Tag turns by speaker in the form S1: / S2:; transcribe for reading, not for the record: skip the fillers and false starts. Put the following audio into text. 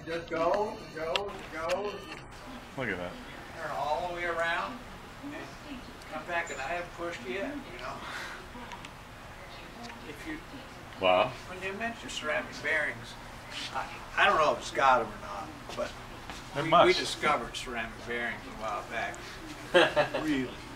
S1: just goes, goes, goes.
S2: Look at that.
S1: Turn all the way around and come back, and I haven't pushed yet, you know. If you,
S2: Wow.
S1: when they mention ceramic bearings, I don't know if it's got them or not, but we discovered ceramic bearings a while back. Really